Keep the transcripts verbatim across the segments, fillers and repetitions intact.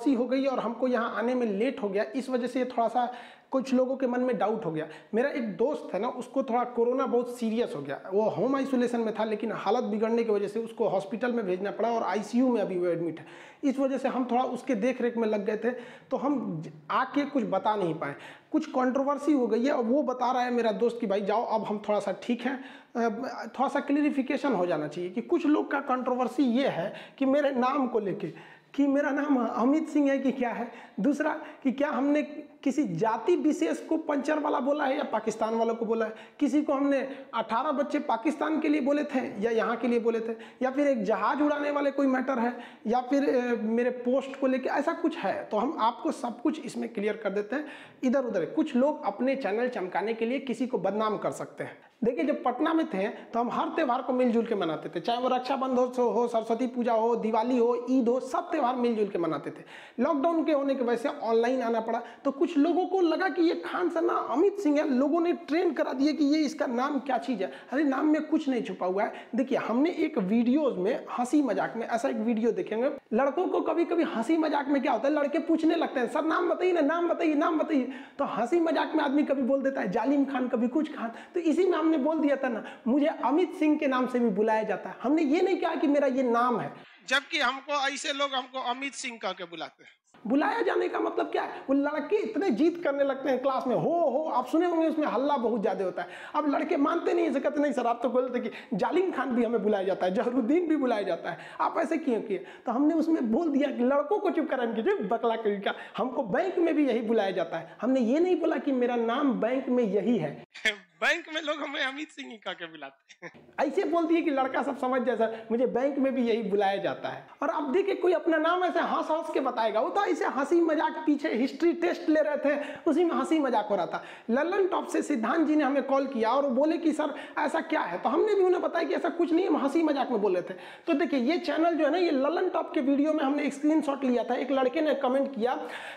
Controversy हो गई और हमको यहाँ आने में लेट हो गया, इस वजह से थोड़ा सा कुछ लोगों के मन में डाउट हो गया। मेरा एक दोस्त है ना, उसको थोड़ा कोरोना बहुत सीरियस हो गया, वो होम आइसोलेशन में था, लेकिन हालत बिगड़ने की वजह से उसको हॉस्पिटल में भेजना पड़ा और आईसीयू में अभी वो एडमिट है। इस वजह से हम थोड़ा उसके देख रेख में लग गए थे, तो हम आके कुछ बता नहीं पाए। कुछ कंट्रोवर्सी हो गई है और वो बता रहा है मेरा दोस्त कि भाई जाओ अब हम थोड़ा सा ठीक हैं, थोड़ा सा क्लियरिफिकेशन हो जाना चाहिए कि कुछ लोग का कंट्रोवर्सी ये है कि मेरे नाम को लेके कि मेरा नाम अमित सिंह है कि क्या है, दूसरा कि क्या हमने किसी जाति विशेष को पंचर वाला बोला है या पाकिस्तान वालों को बोला है, किसी को हमने अठारह बच्चे पाकिस्तान के लिए बोले थे या यहाँ के लिए बोले थे, या फिर एक जहाज उड़ाने वाले कोई मैटर है, या फिर ए, मेरे पोस्ट को लेके ऐसा कुछ है। तो हम आपको सब कुछ इसमें क्लियर कर देते हैं। इधर उधर कुछ लोग अपने चैनल चमकाने के लिए किसी को बदनाम कर सकते हैं। देखिए जब पटना में थे तो हम हर त्यौहार को मिलजुल के मनाते थे, चाहे वो रक्षाबंधन हो, सरस्वती पूजा हो, दिवाली हो, ईद हो, सब त्यौहार मिलजुल के मनाते थे। लॉकडाउन के होने की वजह से ऑनलाइन आना पड़ा, तो कुछ लोगों को लगा कि ये खान सर ना अमित सिंह है, लोगों ने ट्रेंड करा दिया कि ये इसका नाम क्या चीज़ है। अरे नाम में कुछ नहीं छुपा हुआ है। देखिए हमने एक वीडियोज में हंसी मजाक में ऐसा एक वीडियो देखेंगे, लड़कों को कभी कभी हंसी मजाक में क्या होता है, लड़के पूछने लगते हैं सर नाम बताइए ना, नाम बताइए, नाम बताइए। तो हंसी मजाक में आदमी कभी बोल देता है जालिम खान, कभी कुछ खान, तो इसी में हमने बोल दिया था ना मुझे अमित सिंह के नाम से भी बुलाया जाता है। हमने ये नहीं कहा कि मेरा ये नाम है, जबकि हमको ऐसे लोग हमको अमित सिंह कह के बुलाते हैं। बुलाया जाने का मतलब क्या है, वो लड़के इतने जीत करने लगते हैं क्लास में, हो हो आप सुने होंगे उसमें हल्ला बहुत ज्यादा होता है। अब लड़के मानते नहीं, ऐसे कहते नहीं सर आप तो बोलते कि जालिम खान भी हमें बुलाया जाता है, जहरुद्दीन भी बुलाया जाता है, आप ऐसे क्यों किए। तो हमने उसमें बोल दिया कि लड़कों को चुप कराने की बकला का, हमको बैंक में भी यही बुलाया जाता है। हमने ये नहीं बोला कि मेरा नाम बैंक में यही है। बैंक में लोग हमें अमित सिंह ही कह के बुलाते हैं। ऐसे बोल दिए कि लड़का सब समझ जाए सर मुझे बैंक में भी यही बुलाया जाता है। और अब देखिए कोई अपना नाम ऐसे हंस हंस के बताएगा, वो तो ऐसे हंसी मजाक, पीछे हिस्ट्री टेस्ट ले रहे थे उसी में हंसी मजाक हो रहा था। ललन टॉप से सिद्धांत जी ने हमें कॉल किया और वो बोले कि सर ऐसा क्या है, तो हमने भी उन्हें बताया कि ऐसा कुछ नहीं, हम हंसी मजाक में बोले थे। तो देखिए ये चैनल जो है ना, ये ललन टॉप के वीडियो में हमने एक स्क्रीनशॉट लिया था। एक लड़के ने कमेंट किया,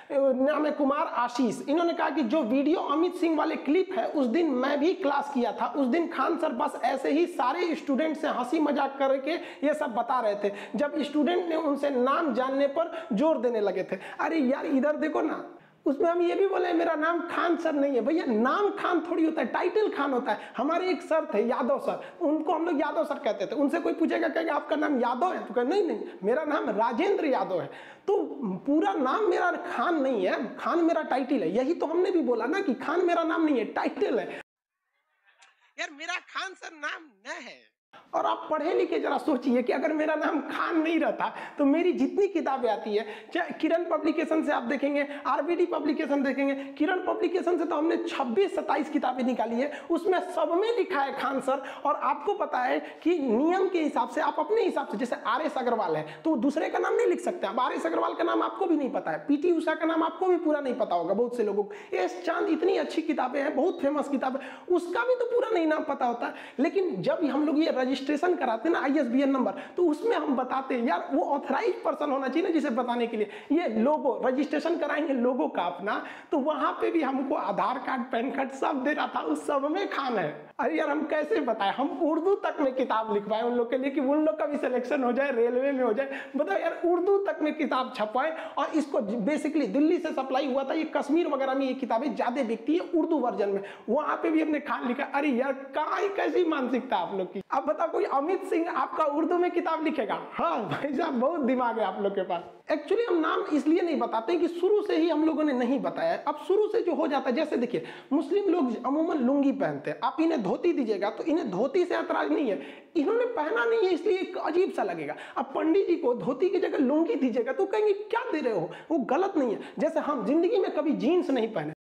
नाम है कुमार आशीष, इन्होंने कहा कि जो वीडियो अमित सिंह वाले क्लिप है उस दिन मैं भी क्लास किया था, उस दिन खान सर बस ऐसे ही सारे स्टूडेंट से हंसी मजाक करके ये सब बता रहे थे, जब स्टूडेंट ने उनसे नाम जानने पर जोर देने लगे थे। अरे यार इधर देखो ना, उसमें हम ये भी बोले मेरा नाम खान सर नहीं है। भैया नाम खान थोड़ी होता है, टाइटल खान होता है। हमारे एक सर थे यादव सर, उनको हम लोग यादव सर कहते थे। उनसे कोई पूछेगा कहेगा आपका नाम यादव है, तो कहे नहीं नहीं मेरा नाम राजेंद्र यादव है। तो पूरा नाम मेरा खान नहीं है, खान मेरा टाइटल है। यही तो हमने भी बोला ना कि खान मेरा नाम नहीं है, टाइटल है। यार मेरा खान सर नाम न है। और आप पढ़े लिखे जरा सोचिए कि अगर मेरा नाम खान नहीं रहता तो मेरी जितनी किताबें आती है, चाहे किरण पब्लिकेशन से आप देखेंगे, आरबीडी पब्लिकेशन देखेंगे, किरण पब्लिकेशन से तो हमने छब्बीस सत्ताईस किताबें निकाली है, उसमें सब में लिखा है खान सर। और आपको पता है कि नियम के हिसाब से आप अपने हिसाब से, जैसे आर एस अग्रवाल है तो दूसरे का नाम नहीं लिख सकते। अब आर एस अग्रवाल का नाम आपको भी नहीं पता है, पीटी उषा का नाम आपको भी पूरा नहीं पता होगा बहुत से लोगों को। एस चांद इतनी अच्छी किताबें हैं, बहुत फेमस किताब है, उसका भी तो पूरा नहीं नाम पता होता। लेकिन जब हम लोग ये रजिस्ट्रेशन कराते हैं ना I S B N number, तो उसमें हम बताते हैं यार वो ऑथराइज पर्सन होना चाहिए ना जिसे बताने के लिए। ये लोगो रजिस्ट्रेशन कराएंगे लोगो का अपना, तो वहां पे भी हमको आधार कार्ड पैन कार्ड सब दे रहा था, उस सब में खान है। अरे यार हम कैसे बताएं, हम उर्दू तक में किताब लिखवाएं उन लोग के लिए कि उन लोग का भी सिलेक्शन हो जाए, रेलवे में हो जाए। बताओ यार उर्दू तक में किताब छपवाएं। और इसको बेसिकली दिल्ली से सप्लाई हुआ था, ये कश्मीर वगैरह में ये किताबें ज्यादा बिकती है उर्दू वर्जन में, वहां पे भी अपने खान लिखा। अरे यार कहाँ कैसी मानसिकता आप लोग की। अब बताओ कोई अमित सिंह आपका उर्दू में किताब लिखेगा? हाँ भाई साहब बहुत दिमाग है आप लोग के पास। एक्चुअली हम नाम इसलिए नहीं बताते कि शुरू से ही हम लोगों ने नहीं बताया। अब शुरू से जो हो जाता है, जैसे देखिए मुस्लिम लोग अमूमन लुंगी पहनते हैं, आप इन्हें धोती दीजिएगा तो इन्हें धोती से ऐतराज नहीं है, इन्होंने पहना नहीं है इसलिए एक अजीब सा लगेगा। अब पंडित जी को धोती की जगह लुंगी दीजिएगा तो कहेंगे क्या दे रहे हो, वो गलत नहीं है। जैसे हम जिंदगी में कभी जीन्स नहीं पहने,